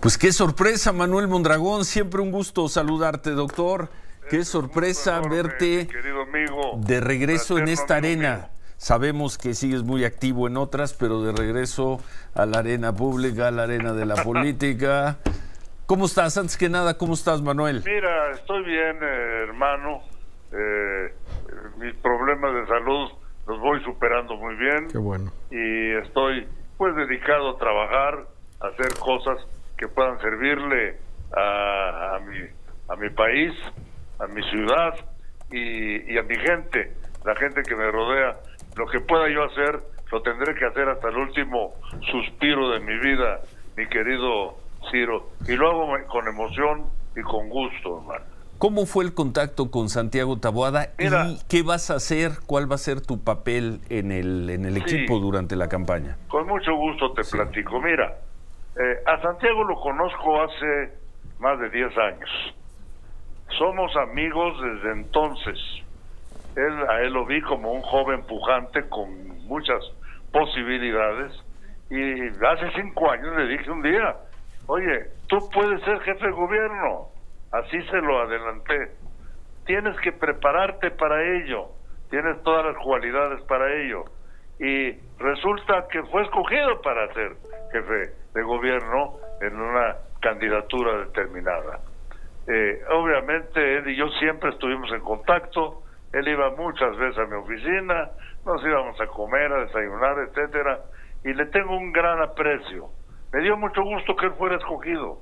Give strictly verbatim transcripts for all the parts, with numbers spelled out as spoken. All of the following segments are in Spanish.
Pues qué sorpresa, Manuel Mondragón, siempre un gusto saludarte, doctor. Qué es sorpresa enorme, verte querido amigo, de regreso en esta arena. Amigo. Sabemos que sigues muy activo en otras, pero de regreso a la arena pública, a la arena de la política. ¿Cómo estás? Antes que nada, ¿cómo estás, Manuel? Mira, estoy bien, eh, hermano. Eh, mis problemas de salud los voy superando muy bien. Qué bueno. Y estoy, pues, dedicado a trabajar, a hacer cosas que puedan servirle a, a, mi, a mi país, a mi ciudad y, y a mi gente, la gente que me rodea. Lo que pueda yo hacer, lo tendré que hacer hasta el último suspiro de mi vida, mi querido Ciro. Y lo hago con emoción y con gusto, hermano. ¿Cómo fue el contacto con Santiago Taboada? Mira, ¿Y qué vas a hacer? ¿Cuál va a ser tu papel en el, en el equipo sí, durante la campaña? Con mucho gusto te sí. platico. Mira, eh, a Santiago lo conozco hace más de diez años. Somos amigos desde entonces. Él, a él lo vi como un joven pujante con muchas posibilidades. Y hace cinco años le dije un día, oye, tú puedes ser jefe de gobierno. Así se lo adelanté. Tienes que prepararte para ello. Tienes todas las cualidades para ello. Y resulta que fue escogido para ser jefe de gobierno en una candidatura determinada. Eh, obviamente él y yo siempre estuvimos en contacto. Él iba muchas veces a mi oficina, nos íbamos a comer, a desayunar, etcétera. Y le tengo un gran aprecio. Me dio mucho gusto que él fuera escogido.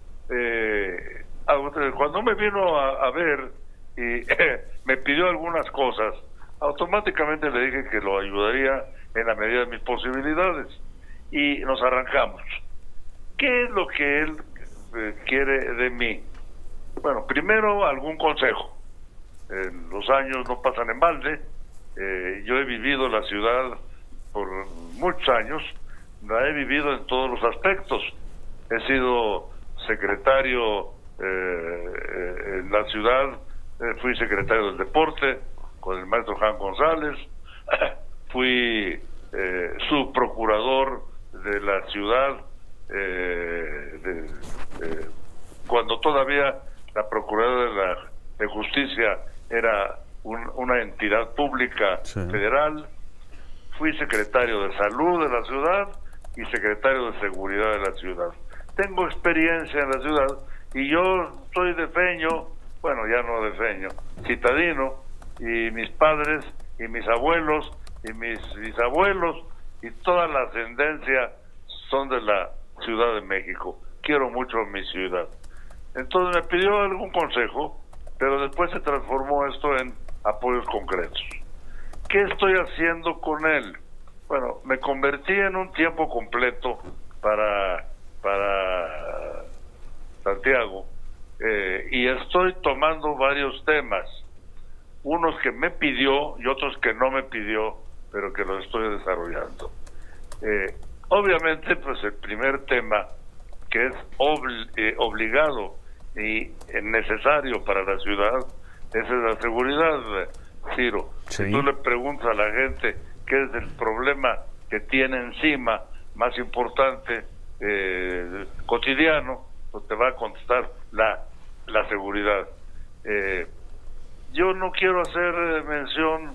Eh, Cuando me vino a, a ver y eh, me pidió algunas cosas, automáticamente le dije que lo ayudaría en la medida de mis posibilidades y nos arrancamos. ¿Qué es lo que él eh, quiere de mí? Bueno, primero algún consejo. Eh, los años no pasan en balde. Eh, yo he vivido la ciudad por muchos años, la he vivido en todos los aspectos. He sido secretario Eh, en la ciudad, eh, fui secretario del deporte con el maestro Juan González, fui eh, subprocurador de la ciudad eh, de, eh, cuando todavía la Procuraduría de, la, de Justicia era un, una entidad pública sí. federal. Fui secretario de salud de la ciudad y secretario de seguridad de la ciudad. Tengo experiencia en la ciudad. Y yo soy de Feño, bueno, ya no de Feño, citadino, y mis padres, y mis abuelos, y mis bisabuelos, y toda la ascendencia son de la Ciudad de México. Quiero mucho mi ciudad. Entonces me pidió algún consejo, pero después se transformó esto en apoyos concretos. ¿Qué estoy haciendo con él? Bueno, me convertí en un tiempo completo para... para Santiago, eh, y estoy tomando varios temas, unos que me pidió y otros que no me pidió, pero que los estoy desarrollando. Eh, obviamente, pues el primer tema que es obli eh, obligado y necesario para la ciudad, esa es la seguridad, Ciro. Sí. Si tú le preguntas a la gente qué es el problema que tiene encima, más importante, eh, cotidiano, pues te va a contestar la, la seguridad. Eh, yo no quiero hacer eh, mención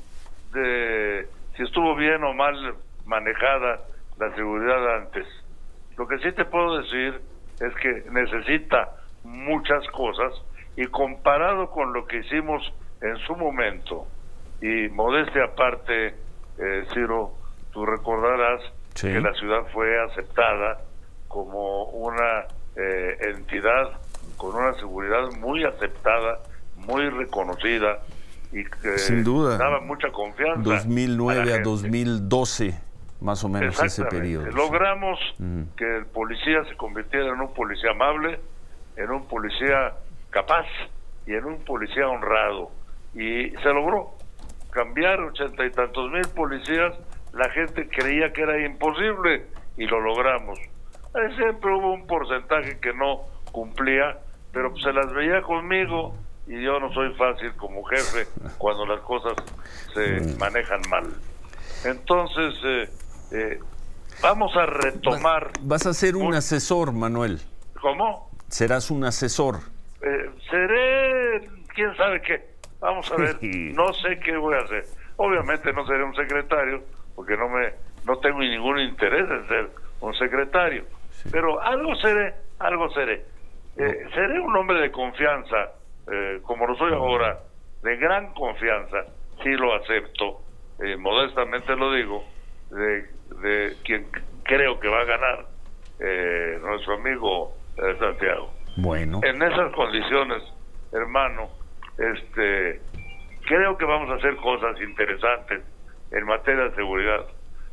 de si estuvo bien o mal manejada la seguridad antes. Lo que sí te puedo decir es que necesita muchas cosas y comparado con lo que hicimos en su momento, y modestia aparte, eh, Ciro, tú recordarás sí. que la ciudad fue aceptada como una Eh, entidad con una seguridad muy aceptada, muy reconocida y que sin duda daba mucha confianza. dos mil nueve a, a dos mil doce, más o menos ese periodo. Logramos sí. que el policía se convirtiera en un policía amable, en un policía capaz y en un policía honrado. Y se logró cambiar ochenta y tantos mil policías. La gente creía que era imposible y lo logramos. Siempre hubo un porcentaje que no cumplía, pero pues se las veía conmigo y yo no soy fácil como jefe cuando las cosas se manejan mal. Entonces, eh, eh, vamos a retomar... Vas a ser un asesor, Manuel. ¿Cómo? ¿Serás un asesor? Eh, seré, quién sabe qué. Vamos a ver, no sé qué voy a hacer. Obviamente no seré un secretario, porque no me no tengo ningún interés en ser un secretario. Sí. Pero algo seré, algo seré. Eh, seré un hombre de confianza, eh, como lo soy ahora, de gran confianza, sí lo acepto, eh, modestamente lo digo, de, de quien creo que va a ganar, eh, nuestro amigo eh, Santiago. Bueno. En esas condiciones, hermano, este, creo que vamos a hacer cosas interesantes en materia de seguridad,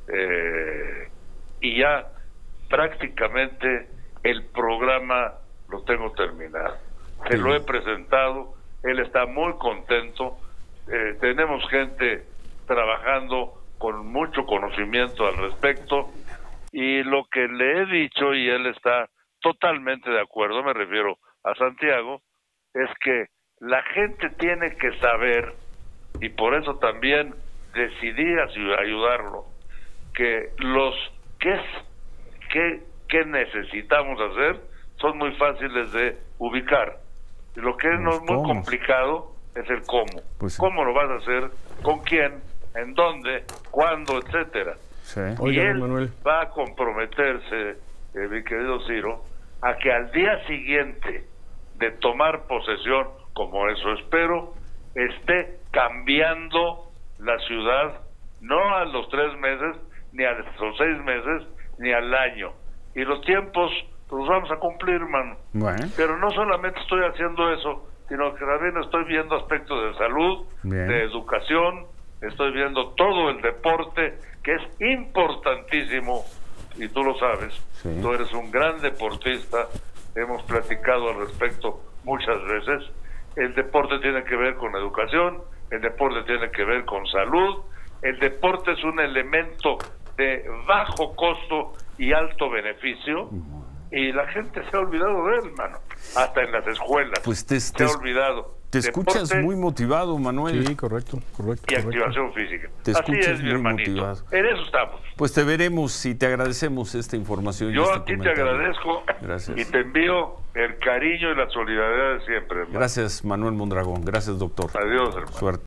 eh, y ya prácticamente el programa lo tengo terminado. Se lo he presentado, él está muy contento, eh, tenemos gente trabajando con mucho conocimiento al respecto, y lo que le he dicho, y él está totalmente de acuerdo, me refiero a Santiago, es que la gente tiene que saber, y por eso también decidí ayudarlo, que los que, que, que necesitamos hacer son muy fáciles de ubicar. Lo que es no es muy complicado es el cómo. Pues sí. ¿Cómo lo vas a hacer? ¿Con quién? ¿En dónde? ¿Cuándo? Etcétera. Sí. Y Oiga, él Manuel. va a comprometerse, eh, mi querido Ciro, a que al día siguiente de tomar posesión, como eso espero, esté cambiando la ciudad, no a los tres meses, ni a los seis meses, ni al año. Y los tiempos los vamos a cumplir, hermano. Bueno. Pero no solamente estoy haciendo eso, sino que también estoy viendo aspectos de salud, Bien. de educación, estoy viendo todo el deporte, que es importantísimo, y tú lo sabes, sí. Tú eres un gran deportista, hemos platicado al respecto muchas veces. El deporte tiene que ver con educación, el deporte tiene que ver con salud, el deporte es un elemento de bajo costo y alto beneficio, y la gente se ha olvidado de él, hermano, hasta en las escuelas. Pues te, se te, ha olvidado. Te escuchas Deporte muy motivado, Manuel. Sí, correcto, correcto. Y correcto. activación física. Te Así escuchas es, mi muy hermanito. motivado. En eso estamos. Pues te veremos y te agradecemos esta información. y Yo este a ti te comentario. agradezco. Gracias. Y te envío el cariño y la solidaridad de siempre, hermano. Gracias, Manuel Mondragón. Gracias, doctor. Adiós, hermano. Suerte.